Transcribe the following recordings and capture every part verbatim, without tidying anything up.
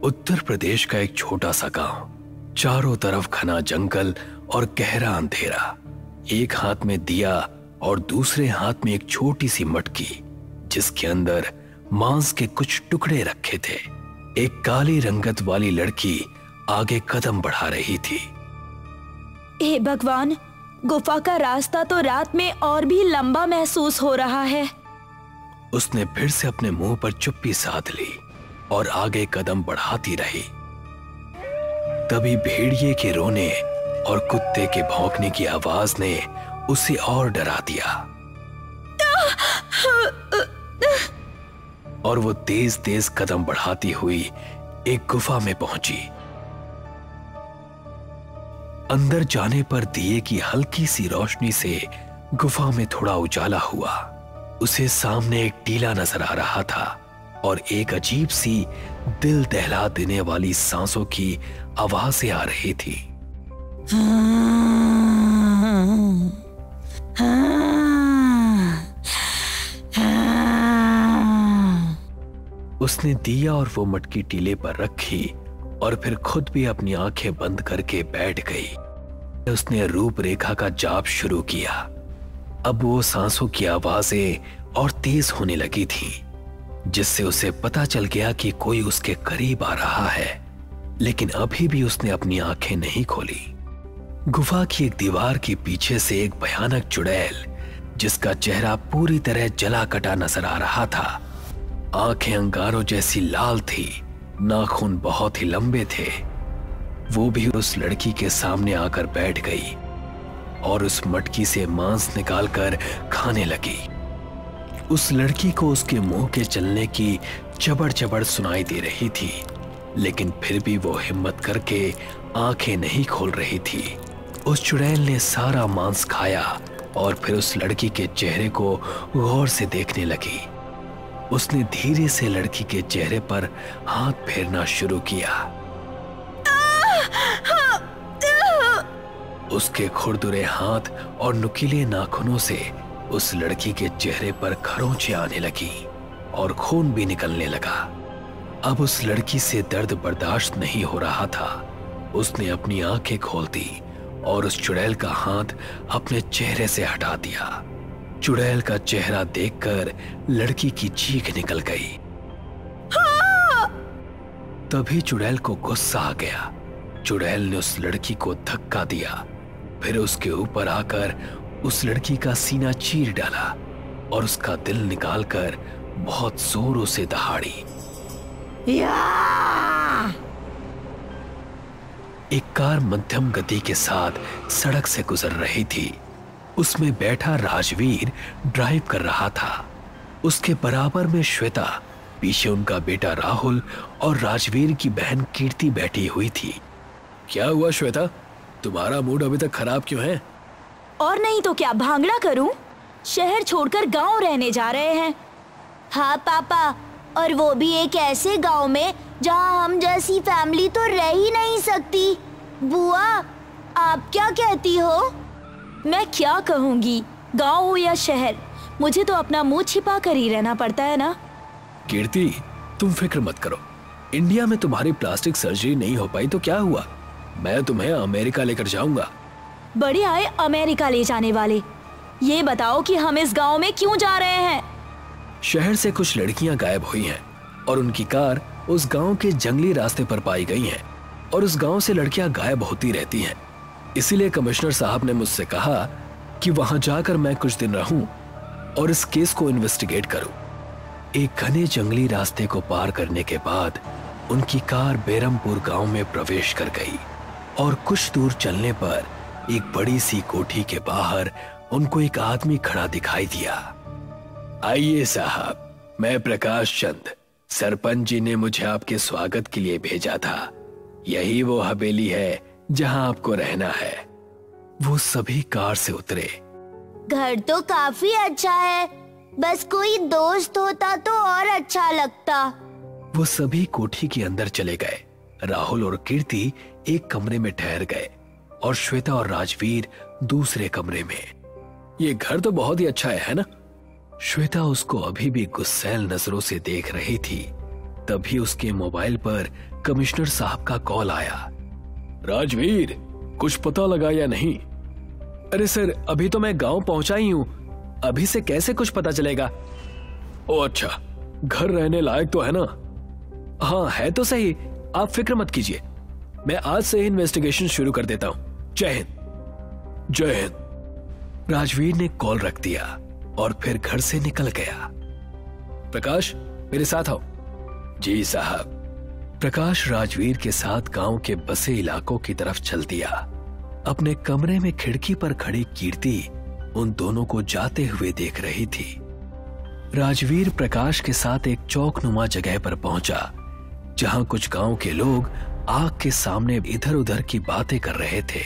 उत्तर प्रदेश का एक छोटा सा गांव, चारों तरफ घना जंगल और गहरा अंधेरा। एक हाथ में दिया और दूसरे हाथ में एक छोटी सी मटकी जिसके अंदर मांस के कुछ टुकड़े रखे थे। एक काली रंगत वाली लड़की आगे कदम बढ़ा रही थी। हे भगवान, गुफा का रास्ता तो रात में और भी लंबा महसूस हो रहा है। उसने फिर से अपने मुंह पर चुप्पी साध ली और आगे कदम बढ़ाती रही। तभी भेड़िए के रोने और कुत्ते के भौंकने की आवाज ने उसे और डरा दिया और वो तेज तेज कदम बढ़ाती हुई एक गुफा में पहुंची। अंदर जाने पर दिए की हल्की सी रोशनी से गुफा में थोड़ा उजाला हुआ। उसे सामने एक टीला नजर आ रहा था और एक अजीब सी दिल दहला देने वाली सांसों की आवाजें आ रही थी। उसने दिया और वो मटकी टीले पर रखी और फिर खुद भी अपनी आंखें बंद करके बैठ गई। उसने रूपरेखा का जाप शुरू किया। अब वो सांसों की आवाजें और तेज होने लगी थीं, जिससे उसे पता चल गया कि कोई उसके करीब आ रहा है, लेकिन अभी भी उसने अपनी आंखें नहीं खोली। गुफा की एक दीवार के पीछे से एक भयानक चुड़ैल, जिसका चेहरा पूरी तरह जला कटा नजर आ रहा था। आंखें अंगारों जैसी लाल थी, नाखून बहुत ही लंबे थे। वो भी उस लड़की के सामने आकर बैठ गई और उस मटकी से मांस निकालकर खाने लगी। उस लड़की को उसके मुंह के चलने की चबड़ चबड़ सुनाई दे रही थी, लेकिन फिर भी वो हिम्मत करके आंखें नहीं खोल रही थी। उस चुड़ैल ने सारा मांस खाया और फिर उस लड़की के चेहरे को गौर से देखने लगी। उसने धीरे से लड़की के चेहरे पर हाथ फेरना शुरू किया। उसके खुरदुरे हाथ और नुकीले नाखूनों से उस लड़की के चेहरे पर खरोंचें आने लगी और खून भी निकलने लगा। अब उस लड़की से दर्द बर्दाश्त नहीं हो रहा था। उसने अपनी आंखें खोल दी और उस चुड़ैल का हाथ अपने चेहरे से हटा दिया। चुड़ैल का चेहरा देखकर लड़की की चीख निकल गई। तभी चुड़ैल को गुस्सा आ गया। चुड़ैल ने उस लड़की को धक्का दिया, फिर उसके ऊपर आकर उस लड़की का सीना चीर डाला और उसका दिल निकालकर बहुत जोरों से दहाड़ी। एक कार मध्यम गति के साथ सड़क से गुजर रही थी। उसमें बैठा राजवीर ड्राइव कर रहा था। उसके बराबर में श्वेता, पीछे उनका बेटा राहुल और राजवीर की बहन कीर्ति बैठी हुई थी। क्या हुआ श्वेता, तुम्हारा मूड अभी तक खराब क्यों है? और नहीं तो क्या भांगड़ा करूं? शहर छोड़कर गांव रहने जा रहे हैं। हाँ पापा, और वो भी एक ऐसे गांव में जहां हम जैसी फैमिली तो रह ही नहीं सकती। बुआ, आप क्या कहती हो? मैं क्या कहूंगी, गांव हो या शहर, मुझे तो अपना मुंह छिपा कर ही रहना पड़ता है ना। कीर्ति, तुम फिक्र मत करो। इंडिया में तुम्हारी प्लास्टिक सर्जरी नहीं हो पाई तो क्या हुआ, मैं तुम्हें अमेरिका लेकर जाऊंगा। बड़े आए अमेरिका ले जाने वाले। ये बताओ कि हम इस गांव में क्यों जा रहे हैं? शहर से कुछ लड़कियां गायब हुई हैं और उनकी कार उस गांव के जंगली रास्ते पर पाई गई है और उस गांव से लड़कियां गायब होती रहती हैं। इसीलिए कमिश्नर साहब ने मुझसे कहा कि वहां जाकर मैं कुछ दिन रहूं और इस केस को इन्वेस्टिगेट करूं। एक घने जंगली रास्ते को पार करने के बाद उनकी कार बेरमपुर गांव में प्रवेश कर गई और कुछ दूर चलने पर एक बड़ी सी कोठी के बाहर उनको एक आदमी खड़ा दिखाई दिया। आइए साहब, मैं प्रकाश चंद, सरपंच जी ने मुझे आपके स्वागत के लिए भेजा था। यही वो हवेली है जहां आपको रहना है। वो सभी कार से उतरे। घर तो काफी अच्छा है, बस कोई दोस्त होता तो और अच्छा लगता। वो सभी कोठी के अंदर चले गए। राहुल और कीर्ति एक कमरे में ठहर गए और श्वेता और राजवीर दूसरे कमरे में। ये घर तो बहुत ही अच्छा है, है ना? श्वेता उसको अभी भी गुस्सैल नजरों से देख रही थी। तभी उसके मोबाइल पर कमिश्नर साहब का कॉल आया। राजवीर, कुछ पता लगा या नहीं? अरे सर, अभी तो मैं गांव पहुंचा ही हूं, अभी से कैसे कुछ पता चलेगा? ओ अच्छा, घर रहने लायक तो है ना? हाँ है तो सही, आप फिक्र मत कीजिए, मैं आज से ही इन्वेस्टिगेशन शुरू कर देता हूं। जय हिंद। जय हिंद। राजवीर ने कॉल रख दिया और फिर घर से निकल गया। प्रकाश, मेरे साथ आओ। जी साहब। प्रकाश राजवीर के साथ गांव के बसे इलाकों की तरफ चल दिया। अपने कमरे में खिड़की पर खड़ी कीर्ति उन दोनों को जाते हुए देख रही थी। राजवीर प्रकाश के साथ एक चौकनुमा जगह पर पहुंचा, जहां कुछ गांव के लोग आग के सामने इधर उधर की बातें कर रहे थे।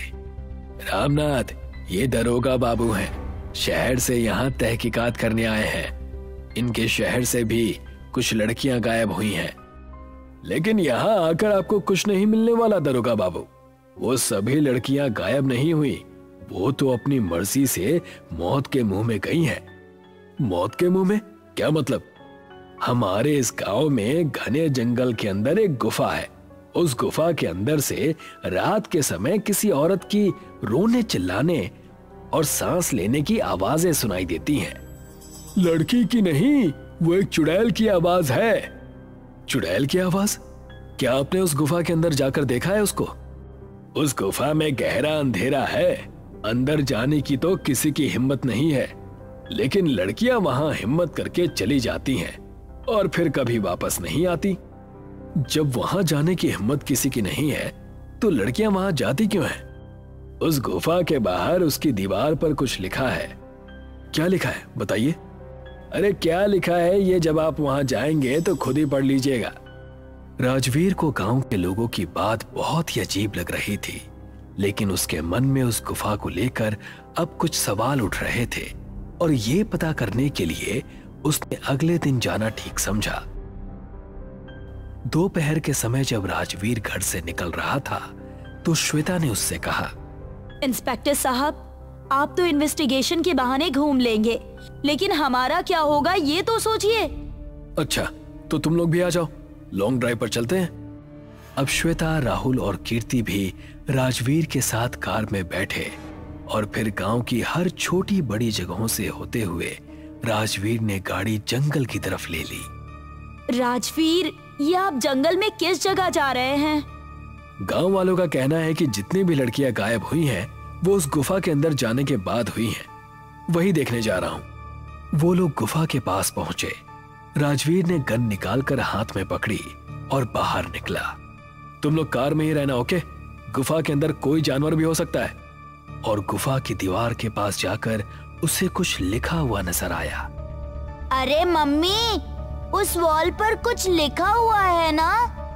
रामनाथ, ये दरोगा बाबू हैं, शहर से यहाँ तहकीकात करने आए हैं। इनके शहर से भी कुछ लड़कियां गायब हुई हैं, लेकिन यहाँ आकर आपको कुछ नहीं मिलने वाला दरोगा बाबू। वो सभी लड़कियां गायब नहीं हुई, वो तो अपनी मर्जी से मौत के मुंह में गई हैं। मौत के मुंह में? क्या मतलब? हमारे इस गांव में घने जंगल के अंदर एक गुफा है। उस गुफा के अंदर से रात के समय किसी औरत की रोने चिल्लाने और सांस लेने की आवाजें सुनाई देती हैं। लड़की की नहीं, वो एक चुड़ैल की आवाज है। चुड़ैल की आवाज? क्या आपने उस गुफा के अंदर जाकर देखा है उसको? उस गुफा में गहरा अंधेरा है, अंदर जाने की तो किसी की हिम्मत नहीं है, लेकिन लड़कियां वहां हिम्मत करके चली जाती हैं और फिर कभी वापस नहीं आती। जब वहां जाने की हिम्मत किसी की नहीं है, तो लड़कियां वहां जाती क्यों हैं? उस गुफा के बाहर उसकी दीवार पर कुछ लिखा है। क्या लिखा है बताइए? अरे क्या लिखा है ये जब आप वहां जाएंगे तो खुद ही पढ़ लीजिएगा। राजवीर को गांव के लोगों की बात बहुत ही अजीब लग रही थी, लेकिन उसके मन में उस गुफा को लेकर अब कुछ सवाल उठ रहे थे और ये पता करने के लिए उसने अगले दिन जाना ठीक समझा। दोपहर के समय जब राजवीर घर से निकल रहा था तो श्वेता ने उससे कहा, इंस्पेक्टर साहब, आप तो इन्वेस्टिगेशन के बहाने घूम लेंगे, लेकिन हमारा क्या होगा ये तो सोचिए। अच्छा, तो तुम लोग भी आ जाओ, लॉन्ग ड्राइव पर चलते हैं। अब श्वेता, राहुल और कीर्ति भी राजवीर के साथ कार में बैठे और फिर गांव की हर छोटी बड़ी जगहों से होते हुए राजवीर ने गाड़ी जंगल की तरफ ले ली। राजवीर, ये आप जंगल में किस जगह जा रहे हैं? गांव वालों का कहना है कि जितनी भी लड़कियां गायब हुई हैं, वो उस गुफा के अंदर जाने के बाद हुई हैं। वही देखने जा रहा हूं। वो लोग गुफा के पास पहुंचे। राजवीर ने गन निकालकर हाथ में पकड़ी और बाहर निकला। तुम लोग कार में ही रहना, ओके? गुफा के अंदर कोई जानवर भी हो सकता है। और गुफा की दीवार के पास जाकर उसे कुछ लिखा हुआ नजर आया। अरे मम्मी, उस वॉल पर कुछ लिखा हुआ है ना?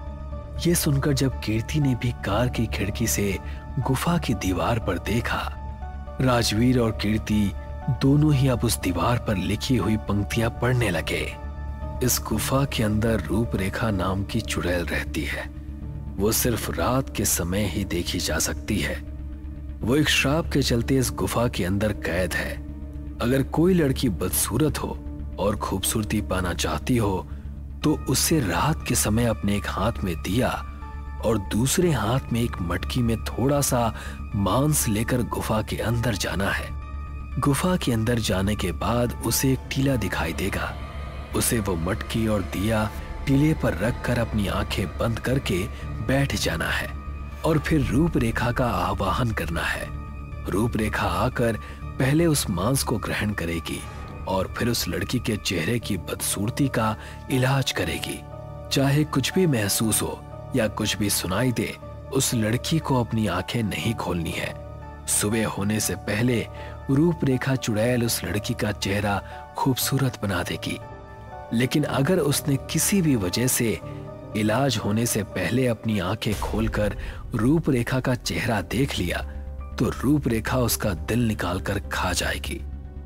ये सुनकर जब कीर्ति ने भी कार की खिड़की से गुफा की दीवार पर देखा, राजवीर और कीर्ति दोनों ही अब उस दीवार पर लिखी हुई पंक्तियां पढ़ने लगे। इस गुफा के अंदर रूपरेखा नाम की चुड़ैल रहती है। वो सिर्फ रात के समय ही देखी जा सकती है। वो एक श्राप के चलते इस गुफा के अंदर कैद है। अगर कोई लड़की बदसूरत हो और खूबसूरती पाना चाहती हो तो उससे रात के समय अपने एक हाथ में दिया और दूसरे हाथ में एक मटकी में थोड़ा सा मांस लेकर गुफा के अंदर जाना है। गुफा के अंदर जाने के बाद उसे एक टीला दिखाई देगा। उसे वो मटकी और दिया टीले पर रखकर अपनी आंखें बंद करके बैठ जाना है और फिर रूपरेखा का आवाहन करना है। रूपरेखा आकर पहले उस मांस को ग्रहण करेगी और फिर उस लड़की के चेहरे की बदसूरती का इलाज करेगी। चाहे कुछ भी महसूस हो या कुछ भी सुनाई दे, उस लड़की को अपनी आंखें नहीं खोलनी है। सुबह होने से पहले रूपरेखा चुड़ैल उस लड़की का चेहरा खूबसूरत बना देगी। लेकिन अगर उसने किसी भी वजह से इलाज होने से पहले अपनी आंखें खोलकर रूपरेखा का चेहरा देख लिया तो रूपरेखा उसका दिल निकालकर खा जाएगी।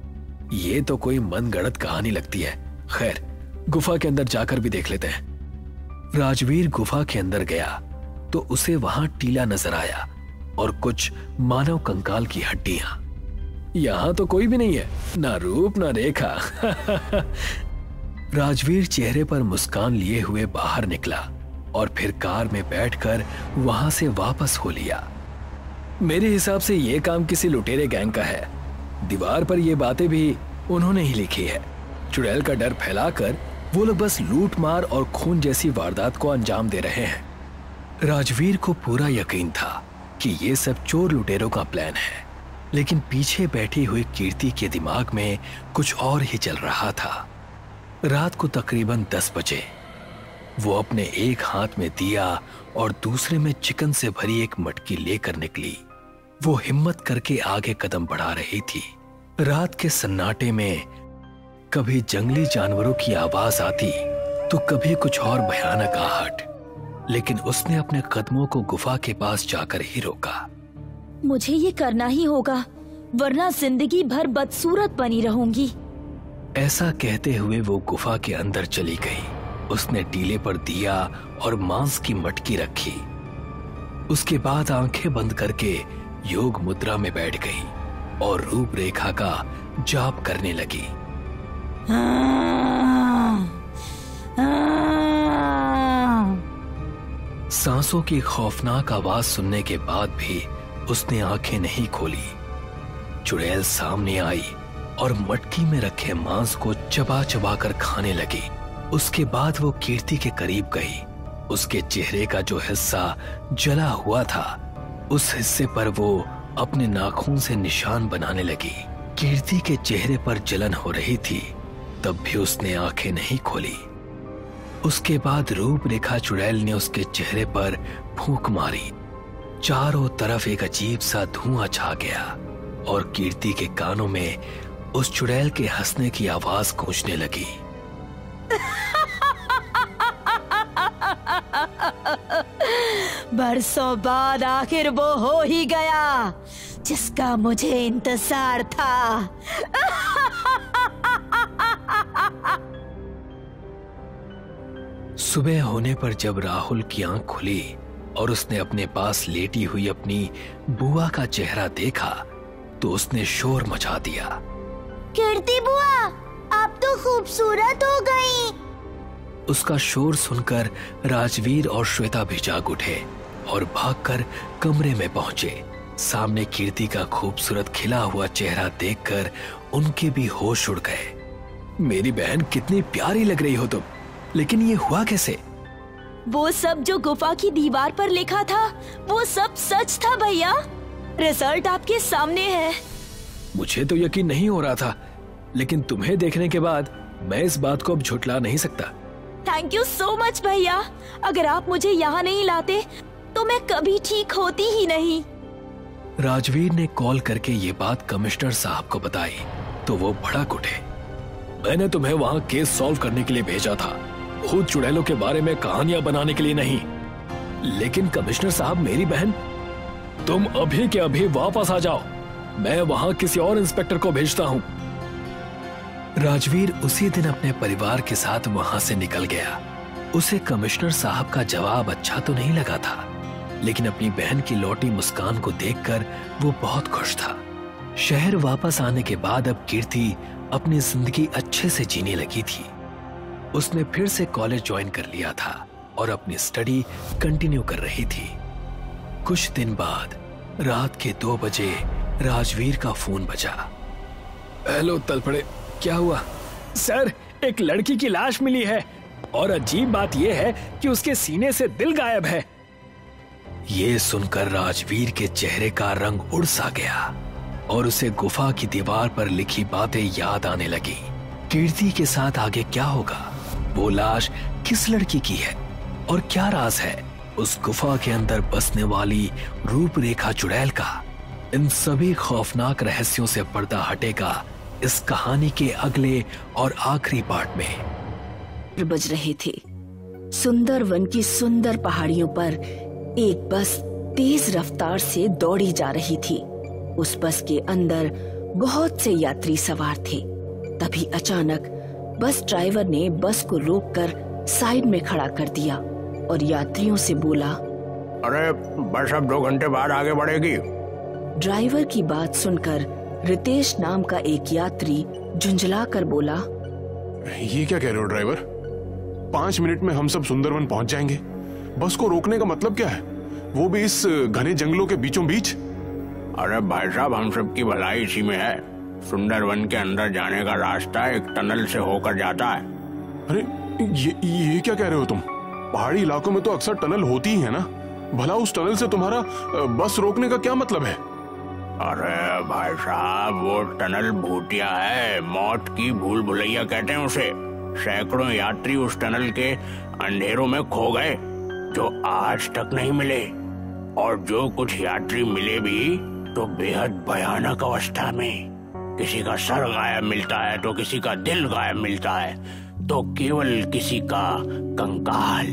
ये तो कोई मनगढ़ंत कहानी लगती है। खैर, गुफा के अंदर जाकर भी देख लेते हैं। राजवीर गुफा के अंदर गया तो उसे वहां टीला नजर आया और कुछ मानव कंकाल की हड्डियां। यहां तो कोई भी नहीं है, ना रूप ना रेखा। राजवीर चेहरे पर मुस्कान लिए हुए बाहर निकला और फिर कार में बैठकर वहां से वापस हो लिया। मेरे हिसाब से ये काम किसी लुटेरे गैंग का है। दीवार पर ये बातें भी उन्होंने ही लिखी है। चुड़ैल का डर फैलाकर वो लोग बस लूट मार और खून जैसी वारदात को अंजाम दे रहे हैं। राजवीर को पूरा यकीन था कि ये सब चोर लुटेरों का प्लान है, लेकिन पीछे बैठी हुई कीर्ति के दिमाग में कुछ और ही चल रहा था। रात को तकरीबन दस बजे वो अपने एक हाथ में दिया और दूसरे में चिकन से भरी एक मटकी लेकर निकली। वो हिम्मत करके आगे कदम बढ़ा रही थी। रात के सन्नाटे में कभी जंगली जानवरों की आवाज आती तो कभी कुछ और भयानक आहट, लेकिन उसने अपने कदमों को गुफा के पास जाकर ही रोका। मुझे ये करना ही होगा, वरना जिंदगी भर बदसूरत बनी रहूंगी। ऐसा कहते हुए वो गुफा के अंदर चली गई। उसने टीले पर दिया और मांस की मटकी रखी। उसके बाद आंखें बंद करके योग मुद्रा में बैठ गई और रूपरेखा का जाप करने लगी। सांसों की खौफनाक आवाज सुनने के बाद भी उसने आंखें नहीं खोली। चुड़ैल सामने आई और मटकी में रखे मांस को चबा चबा कर खाने लगी। उसके बाद वो कीर्ति के करीब गई। उसके चेहरे का जो हिस्सा जला हुआ था, उस हिस्से पर वो अपने नाखून से निशान बनाने लगी। कीर्ति के चेहरे पर जलन हो रही थी, तब भी उसने आंखें नहीं खोली। उसके बाद रूपरेखा चुड़ैल ने उसके चेहरे पर फूंक मारी। चारों तरफ एक अजीब सा धुआं छा गया और कीर्ति के कानों में उस चुड़ैल के हंसने की आवाज गूंजने लगी। बरसों बाद आखिर वो हो ही गया जिसका मुझे इंतजार था। सुबह होने पर जब राहुल की आंख खुली और उसने अपने पास लेटी हुई अपनी बुआ का चेहरा देखा तो उसने शोर मचा दिया। कीर्ति बुआ, आप तो खूबसूरत हो गई। उसका शोर सुनकर राजवीर और श्वेता भी जाग उठे और भागकर कमरे में पहुंचे। सामने कीर्ति का खूबसूरत खिला हुआ चेहरा देखकर उनके भी होश उड़ गए। मेरी बहन, कितनी प्यारी लग रही हो तुम, लेकिन ये हुआ कैसे? वो सब जो गुफा की दीवार पर लिखा था, वो सब सच था भैया। रिजल्ट आपके सामने है। मुझे तो यकीन नहीं हो रहा था, लेकिन तुम्हें देखने के बाद मैं इस बात को अब झुठला नहीं सकता। थैंक यू सो मच भैया। अगर आप मुझे यहाँ नहीं लाते तो मैं कभी ठीक होती ही नहीं। राजवीर ने कॉल करके ये बात कमिश्नर साहब को बताई तो वो भड़क उठे। मैंने तुम्हें वहाँ केस सॉल्व करने के लिए भेजा था, खुद चुड़ैलों के बारे में कहानियां बनाने के लिए नहीं। लेकिन कमिश्नर साहब, मेरी बहन, तुम अभी के अभी वापस आ जाओ। मैं वहां किसी और इंस्पेक्टर को भेजता हूं। राजवीर उसी दिन अपने परिवार के साथ वहां से निकल गया। उसे कमिश्नर साहब का जवाब अच्छा तो नहीं लगा था, लेकिन अपनी बहन की लौटी मुस्कान को देखकर वो बहुत खुश था। शहर वापस आने के बाद अब कीर्ति अपनी जिंदगी अच्छे से जीने लगी थी। उसने फिर से कॉलेज ज्वाइन कर लिया था और अपनी स्टडी कंटिन्यू कर रही थी। कुछ दिन बाद रात के दो बजे राजवीर का फोन बजा। हेलो तलपड़े, क्या हुआ? सर, एक लड़की की लाश मिली है और अजीब बात यह है कि उसके सीने से दिल गायब है। ये सुनकर राजवीर के चेहरे का रंग उड़ सा गया और उसे गुफा की दीवार पर लिखी बातें याद आने लगी। कीर्ति के साथ आगे क्या होगा? वो लाश किस लड़की की है और क्या राज है उस गुफा के अंदर बसने वाली रूपरेखा चुड़ैल का? इन सभी खौफनाक रहस्यों से पर्दा हटेगा इस कहानी के अगले और आखिरी पार्ट में। बज रहे थे। सुंदर वन की सुंदर पहाड़ियों पर एक बस तेज रफ्तार से दौड़ी जा रही थी। उस बस के अंदर बहुत से यात्री सवार थे। तभी अचानक बस ड्राइवर ने बस को रोककर साइड में खड़ा कर दिया और यात्रियों से बोला, अरे बस अब दो घंटे बाद आगे बढ़ेगी। ड्राइवर की बात सुनकर रितेश नाम का एक यात्री झुंझला कर बोला, ये क्या कह रहे हो ड्राइवर? पांच मिनट में हम सब सुंदरवन पहुंच जाएंगे। बस को रोकने का मतलब क्या है, वो भी इस घने जंगलों के बीचों बीच? अरे भाई साहब, हम सब की भलाई इसी में है। सुंदरवन के अंदर जाने का रास्ता एक टनल से होकर जाता है। अरे ये ये क्या कह रहे हो तुम? पहाड़ी इलाकों में तो अक्सर टनल होती ही है ना। भला उस टनल से तुम्हारा बस रोकने का क्या मतलब है? अरे भाई साहब, वो टनल भूतिया है, मौत की भूल भुलैया कहते हैं उसे। सैकड़ों यात्री उस टनल के अंधेरों में खो गए जो आज तक नहीं मिले, और जो कुछ यात्री मिले भी तो बेहद भयानक अवस्था में। किसी का सर गायब मिलता है तो किसी का दिल गायब मिलता है, तो केवल किसी का कंकाल।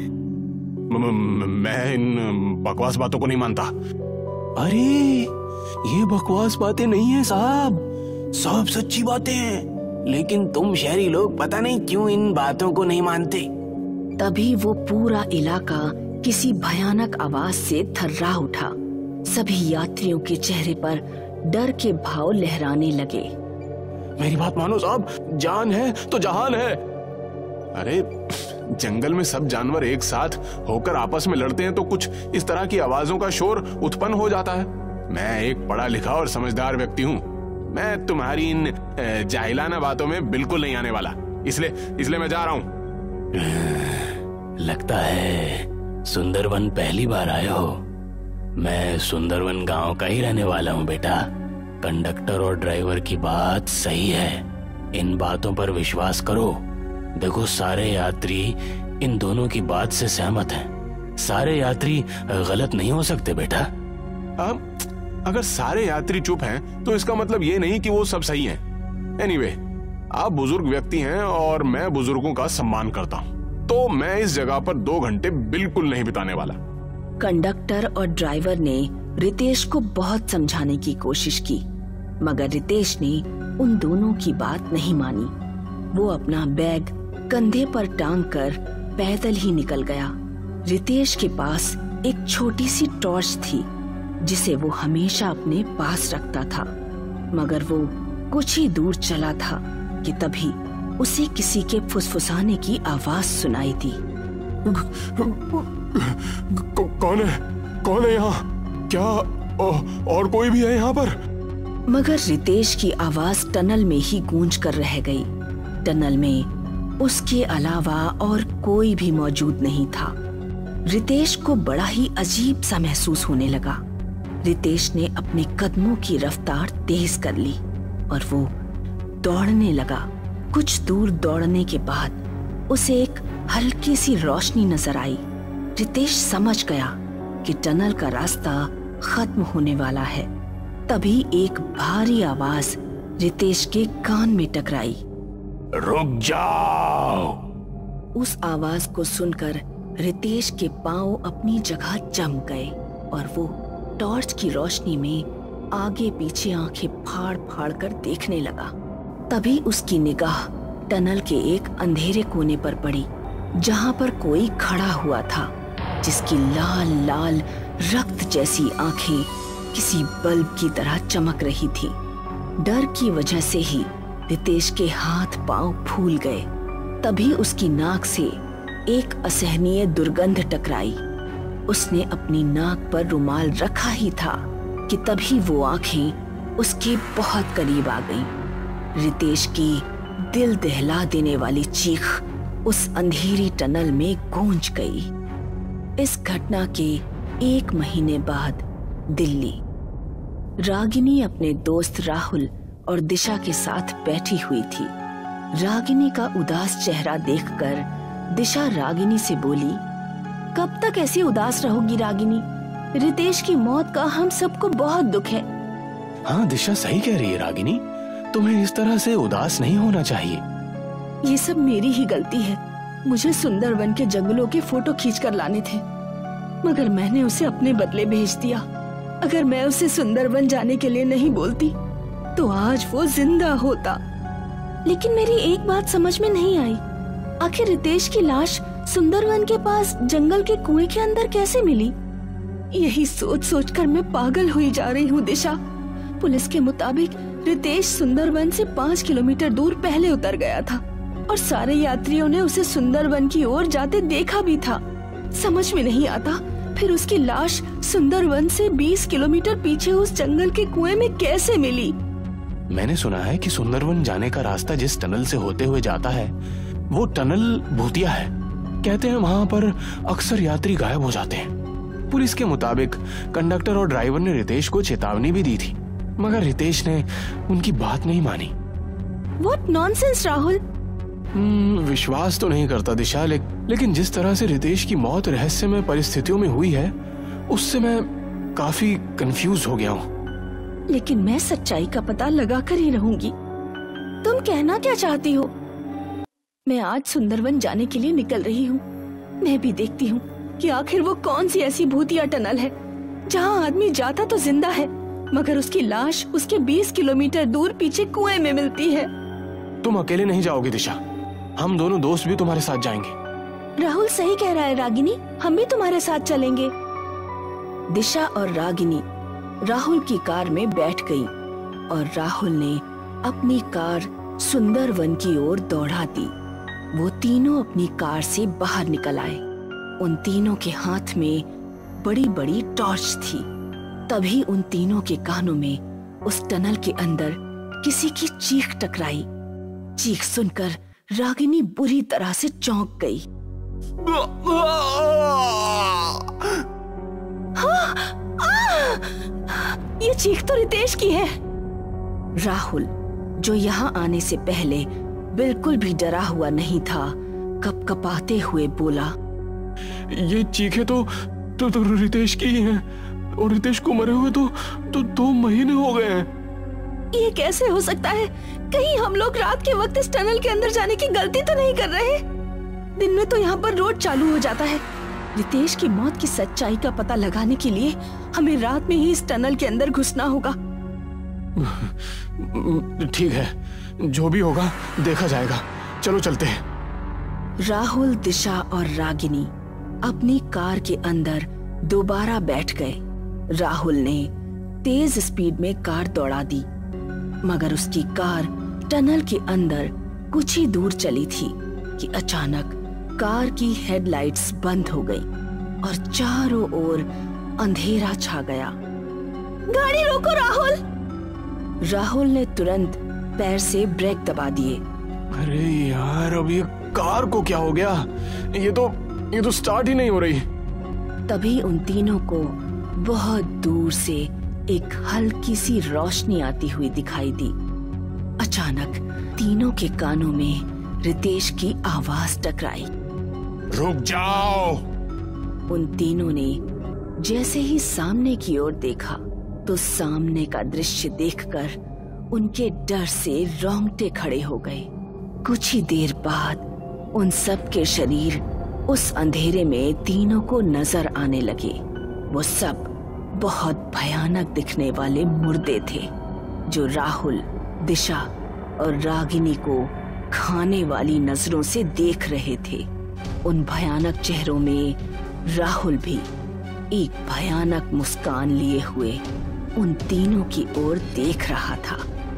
मैं इन बकवास बातों को नहीं मानता। अरे ये बकवास बातें नहीं है साहब, सब सच्ची बातें हैं। लेकिन तुम शहरी लोग पता नहीं क्यों इन बातों को नहीं मानते। तभी वो पूरा इलाका किसी भयानक आवाज से थर्रा उठा। सभी यात्रियों के चेहरे पर डर के भाव लहराने लगे। मेरी बात मानो साहब, जान है तो जहान है। अरे जंगल में सब जानवर एक साथ होकर आपस में लड़ते हैं तो कुछ इस तरह की आवाजों का शोर उत्पन्न हो जाता है। मैं एक पढ़ा लिखा और समझदार व्यक्ति हूँ। मैं तुम्हारी इन जाहिलाना बातों में बिल्कुल नहीं आने वाला, इसलिए इसलिए मैं जा रहा हूँ। लगता है सुंदरवन पहली बार आए हो। मैं सुंदरवन गांव का ही रहने वाला हूँ बेटा। कंडक्टर और ड्राइवर की बात सही है, इन बातों पर विश्वास करो। देखो, सारे यात्री इन दोनों की बात से सहमत हैं। सारे यात्री गलत नहीं हो सकते बेटा। अब अगर सारे यात्री चुप हैं तो इसका मतलब ये नहीं कि वो सब सही हैं। एनीवे, आप बुजुर्ग व्यक्ति हैं और मैं बुजुर्गों का सम्मान करता हूँ, तो मैं इस जगह पर दो घंटे बिल्कुल नहीं बिताने वाला। कंडक्टर और ड्राइवर ने रितेश को बहुत समझाने की कोशिश की, मगर रितेश ने उन दोनों की बात नहीं मानी। वो अपना बैग कंधे पर टांग कर पैदल ही निकल गया। रितेश के पास एक छोटी सी टॉर्च थी जिसे वो हमेशा अपने पास रखता था, मगर वो कुछ ही दूर चला था कि तभी उसे किसी के फुसफुसाने की आवाज सुनाई दी। कौन है? कौन है यहाँ? क्या और कोई भी है यहाँ पर? मगर रितेश की आवाज टनल में ही गूंज कर रह गई। टनल में उसके अलावा और कोई भी मौजूद नहीं था। रितेश को बड़ा ही अजीब सा महसूस होने लगा। रितेश ने अपने कदमों की रफ्तार तेज कर ली और वो दौड़ने लगा। कुछ दूर दौड़ने के बाद उसे एक हल्की सी रोशनी नजर आई। रितेश समझ गया कि टनल का रास्ता खत्म होने वाला है। तभी एक भारी आवाज रितेश के कान में टकराई। रुक जाओ। उस आवाज को सुनकर रितेश के पांव अपनी जगह जम गए और वो टॉर्च की रोशनी में आगे पीछे आंखें फाड़ फाड़ कर देखने लगा। तभी उसकी निगाह टनल के एक अंधेरे कोने पर पड़ी, जहां पर कोई खड़ा हुआ था, जिसकी लाल लाल रक्त जैसी आंखें किसी बल्ब की तरह चमक रही थी। डर की वजह से ही रितेश के हाथ पांव फूल गए। तभी उसकी नाक से एक असहनीय दुर्गंध टकराई। उसने अपनी नाक पर रुमाल रखा ही था कि तभी वो आंखें उसके बहुत करीब आ गईं। रितेश की दिल दहला देने वाली चीख उस अंधेरी टनल में गूंज गई। इस घटना के एक महीने बाद दिल्ली। रागिनी अपने दोस्त राहुल और दिशा के साथ बैठी हुई थी। रागिनी का उदास चेहरा देखकर दिशा रागिनी से बोली, कब तक ऐसी उदास रहोगी रागिनी? रितेश की मौत का हम सबको बहुत दुख है। हाँ दिशा सही कह रही है रागिनी, तुम्हें इस तरह से उदास नहीं होना चाहिए। ये सब मेरी ही गलती है। मुझे सुंदरवन के जंगलों के फोटो खींच कर लाने थे, मगर मैंने उसे अपने बदले भेज दिया। अगर मैं उसे सुंदरवन जाने के लिए नहीं बोलती तो आज वो जिंदा होता। लेकिन मेरी एक बात समझ में नहीं आई, आखिर रितेश की लाश सुंदरवन के पास जंगल के कुएं के अंदर कैसे मिली? यही सोच सोच कर मैं पागल हुई जा रही हूँ दिशा। पुलिस के मुताबिक रितेश सुंदरवन से पाँच किलोमीटर दूर पहले उतर गया था। और सारे यात्रियों ने उसे सुंदरवन की ओर जाते देखा भी था। समझ में नहीं आता फिर उसकी लाश सुंदरवन से बीस किलोमीटर पीछे उस जंगल के कुएं में कैसे मिली। मैंने सुना है कि सुंदरवन जाने का रास्ता जिस टनल से होते हुए जाता है वो टनल भूतिया है। कहते हैं वहां पर अक्सर यात्री गायब हो जाते हैं। पुलिस के मुताबिक कंडक्टर और ड्राइवर ने रितेश को चेतावनी भी दी थी, मगर रितेश ने उनकी बात नहीं मानी। What nonsense, Rahul. हम्म, विश्वास तो नहीं करता दिशा, ले, लेकिन जिस तरह से रितेश की मौत रहस्यमय परिस्थितियों में हुई है उससे मैं काफी कंफ्यूज हो गया हूँ। लेकिन मैं सच्चाई का पता लगा कर ही रहूंगी। तुम कहना क्या चाहती हो? मैं आज सुंदरवन जाने के लिए निकल रही हूँ। मैं भी देखती हूँ कि आखिर वो कौन सी ऐसी भूतिया टनल है जहाँ आदमी जाता तो जिंदा है मगर उसकी लाश उसके बीस किलोमीटर दूर पीछे कुएं में मिलती है। तुम अकेले नहीं जाओगी दिशा, हम दोनों दोस्त भी तुम्हारे साथ जाएंगे। राहुल सही कह रहा है रागिनी, हम भी तुम्हारे साथ चलेंगे। दिशा और रागिनी राहुल की कार में बैठ गई और राहुल ने अपनी कार सुंदरवन की ओर दौड़ा दी। वो तीनों अपनी कार से बाहर निकल आए। उन तीनों के हाथ में बड़ी बड़ी टॉर्च थी। तभी उन तीनों के कानों में उस टनल के अंदर किसी की चीख टकराई। चीख सुनकर रागिनी बुरी तरह से चौंक गई। हाँ, ये चीख तो रितेश की है। राहुल, जो यहाँ आने से पहले बिल्कुल भी डरा हुआ नहीं था, कपकपाते हुए बोला, ये चीखें तो, तो, तो रितेश की ही हैं और रितेश को मरे हुए तो तो दो महीने हो गए हैं। ये कैसे हो सकता है? कहीं हम लोग रात के वक्त इस टनल के अंदर जाने की गलती तो नहीं कर रहे? दिन में तो यहाँ पर रोड चालू हो जाता है। रितेश की मौत की सच्चाई का पता लगाने के लिए हमें रात में ही इस टनल के अंदर घुसना होगा। ठीक है, जो भी होगा देखा जाएगा। चलो चलते हैं। राहुल, दिशा और रागिनी अपनी कार के अंदर दोबारा बैठ गए। राहुल ने तेज स्पीड में कार दौड़ा दी, मगर उसकी कार टनल के अंदर कुछ ही दूर चली थी कि अचानक कार की हेडलाइट्स बंद हो गई और चारों ओर अंधेरा छा गया। गाड़ी रोको राहुल! राहुल ने तुरंत पैर से ब्रेक दबा दिए। अरे यार, अब ये कार को क्या हो गया? ये तो ये तो स्टार्ट ही नहीं हो रही। तभी उन तीनों को बहुत दूर से एक हल्की सी रोशनी आती हुई दिखाई दी। अचानक तीनों के कानों में रितेश की आवाज टकराई। रुक जाओ! उन तीनों ने जैसे ही सामने की ओर देखा तो सामने का दृश्य देखकर उनके डर से रोंगटे खड़े हो गए। कुछ ही देर बाद उन सब के शरीर उस अंधेरे में तीनों को नजर आने लगे। वो सब बहुत भयानक दिखने वाले मुर्दे थे जो राहुल, दिशा और रागिनी को खाने वाली नजरों से देख रहे थे। उन भयानक चेहरों में राहुल भी एक भयानक मुस्कान लिए हुए उन तीनों की ओर देख रहा था।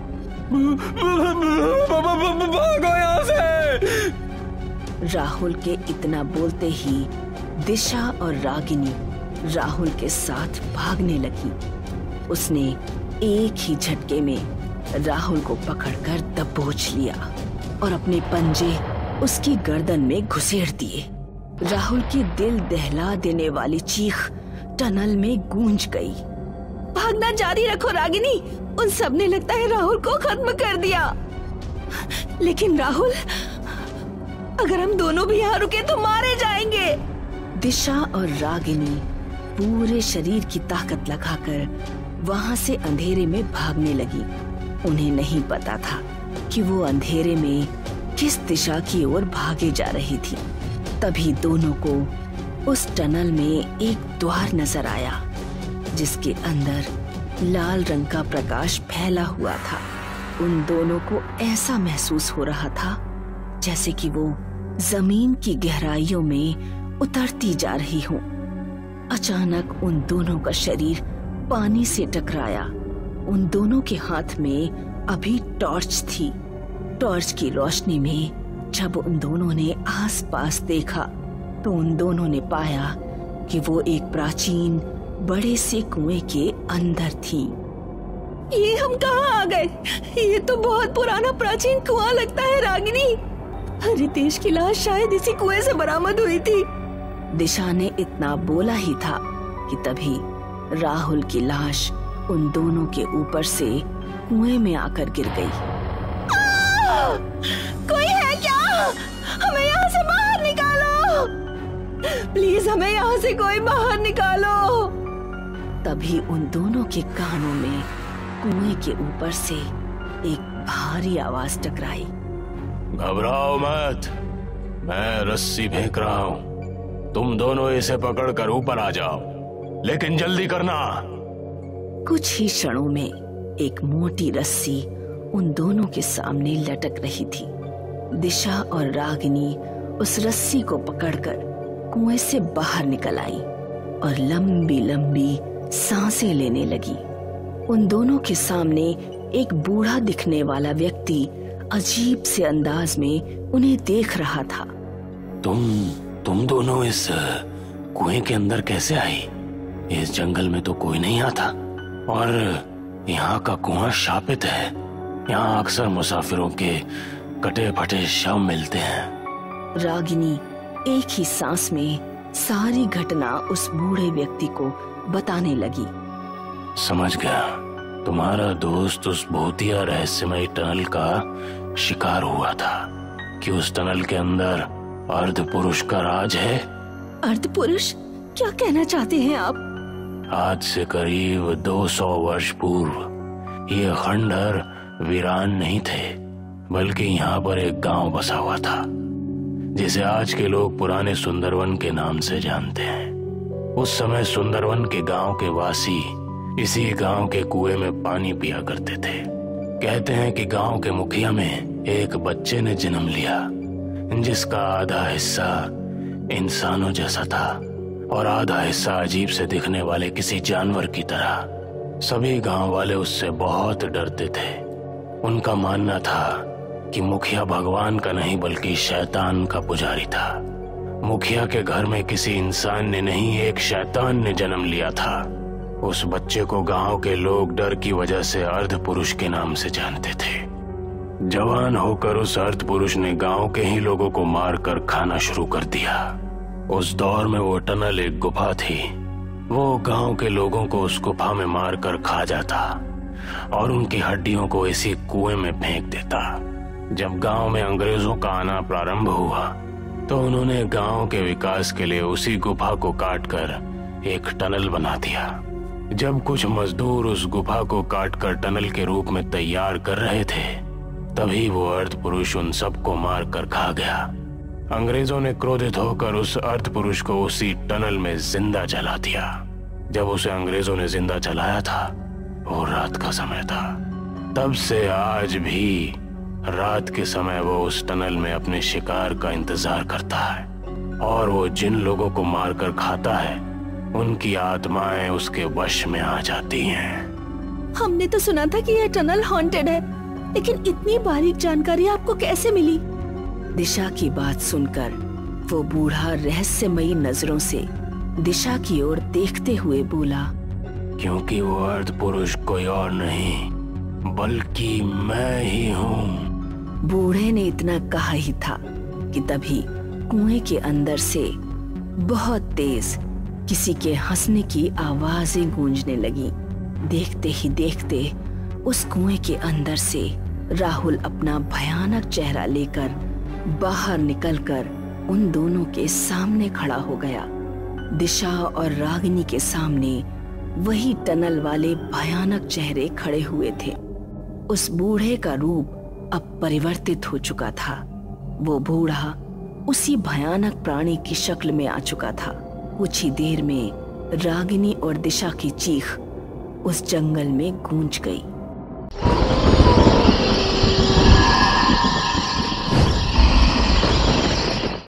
भागो यहाँ से! राहुल के इतना बोलते ही दिशा और रागिनी राहुल के साथ भागने लगी। उसने एक ही झटके में राहुल को पकड़कर दबोच लिया और अपने पंजे उसकी गर्दन में घुसेड़ दिए। राहुल की दिल दहला देने वाली चीख टनल में गूंज गई। भागना जारी रखो रागिनी, उन सब ने लगता है राहुल को खत्म कर दिया। लेकिन राहुल, अगर हम दोनों भी यहाँ रुके तो मारे जाएंगे। दिशा और रागिनी पूरे शरीर की ताकत लगाकर वहां से अंधेरे में भागने लगी। उन्हें नहीं पता था कि वो अंधेरे में किस दिशा की ओर भागे जा रही थी। तभी दोनों को उस टनल में एक द्वार नजर आया जिसके अंदर लाल रंग का प्रकाश फैला हुआ था। उन दोनों को ऐसा महसूस हो रहा था जैसे कि वो जमीन की गहराइयों में उतरती जा रही हो। अचानक उन दोनों का शरीर पानी से टकराया। उन दोनों के हाथ में अभी टॉर्च थी। टॉर्च की रोशनी में जब उन दोनों ने आसपास देखा तो उन दोनों ने पाया कि वो एक प्राचीन बड़े से कुएं के अंदर थी। ये हम कहाँ आ गए? ये तो बहुत पुराना प्राचीन कुआं लगता है रागिनी। रितेश की लाश शायद इसी कुएं से बरामद हुई थी। दिशा ने इतना बोला ही था कि तभी राहुल की लाश उन दोनों के ऊपर से कुएं में आकर गिर गई। आ! कोई है क्या? हमें यहाँ से बाहर निकालो, प्लीज हमें यहाँ से कोई बाहर निकालो। तभी उन दोनों के कानों में कुएं के ऊपर से एक भारी आवाज टकराई। घबराओ मत, मैं रस्सी फेंक रहा हूँ, तुम दोनों इसे पकड़कर ऊपर आ जाओ, लेकिन जल्दी करना। कुछ ही क्षणों में एक मोटी रस्सी उन दोनों के सामने लटक रही थी। दिशा और रागिनी उस रस्सी को पकड़कर कुएं से बाहर निकल आई और लंबी लंबी सांसें लेने लगी। उन दोनों के सामने एक बूढ़ा दिखने वाला व्यक्ति अजीब से अंदाज में उन्हें देख रहा था। तुम तुम दोनों इस कुएं के अंदर कैसे आई? इस जंगल में तो कोई नहीं आता और यहाँ का कुआं शापित है। यहाँ अक्सर मुसाफिरों के कटे फटे शव मिलते हैं। रागिनी एक ही सांस में सारी घटना उस बूढ़े व्यक्ति को बताने लगी। समझ गया, तुम्हारा दोस्त उस भूतिया रहस्यमय टनल का शिकार हुआ था कि उस टनल के अंदर अर्ध पुरुष का राज है। अर्ध पुरुष? क्या कहना चाहते हैं आप? आज से करीब दो सौ वर्ष पूर्व ये खंडहर वीरान नहीं थे, बल्कि यहाँ पर एक गांव बसा हुआ था जिसे आज के लोग पुराने सुंदरवन के नाम से जानते हैं। उस समय सुंदरवन के गांव के वासी इसी गांव के कुएं में पानी पिया करते थे। कहते हैं कि गांव के मुखिया में एक बच्चे ने जन्म लिया जिसका आधा हिस्सा इंसानों जैसा था और आधा हिस्सा अजीब से दिखने वाले किसी जानवर की तरह। सभी गांव वाले उससे बहुत डरते थे। उनका मानना था कि मुखिया भगवान का नहीं बल्कि शैतान का पुजारी था। मुखिया के घर में किसी इंसान ने नहीं, एक शैतान ने जन्म लिया था। उस बच्चे को गांव के लोग डर की वजह से अर्ध पुरुष के नाम से जानते थे। जवान होकर उस अर्ध पुरुष ने गांव के ही लोगों को मारकर खाना शुरू कर दिया। उस दौर में वो टनल एक गुफा थी। वो गांव के लोगों को उस गुफा में मारकर खा जाता और उनकी हड्डियों को इसी कुएं में फेंक देता। जब गांव में अंग्रेजों का आना प्रारंभ हुआ तो उन्होंने गांव के विकास के लिए उसी गुफा को काटकर एक टनल बना दिया। जब कुछ मजदूर उस गुफा को काटकर टनल के रूप में तैयार कर रहे थे, तभी वो अर्ध पुरुष उन सबको मारकर खा गया। अंग्रेजों ने क्रोधित होकर उस अर्ध पुरुष को उसी टनल में जिंदा जला दिया। जब उसे अंग्रेजों ने जिंदा जलाया था, वो रात का समय था। तब से आज भी रात के समय वो उस टनल में अपने शिकार का इंतजार करता है और वो जिन लोगों को मारकर खाता है उनकी आत्माएं उसके वश में आ जाती हैं। हमने तो सुना था कि यह टनल हॉन्टेड है, लेकिन इतनी बारीक जानकारी आपको कैसे मिली? दिशा की बात सुनकर वो बूढ़ा रहस्यमयी नजरों से दिशा की ओर देखते हुए बोला, क्योंकि वो अर्ध पुरुष कोई और नहीं बल्कि मैं ही हूँ। बूढ़े ने इतना कहा ही था कि तभी कुएं के अंदर से बहुत तेज किसी के हंसने की आवाजें गूंजने लगी। देखते ही देखते उस कुएं के अंदर से राहुल अपना भयानक चेहरा लेकर बाहर निकलकर उन दोनों के सामने खड़ा हो गया। दिशा और रागिनी के सामने वही टनल वाले भयानक चेहरे खड़े हुए थे। उस बूढ़े का रूप अब परिवर्तित हो चुका था। वो बूढ़ा उसी भयानक प्राणी की शक्ल में आ चुका था। कुछ ही देर में रागिनी और दिशा की चीख उस जंगल में गूंज गई।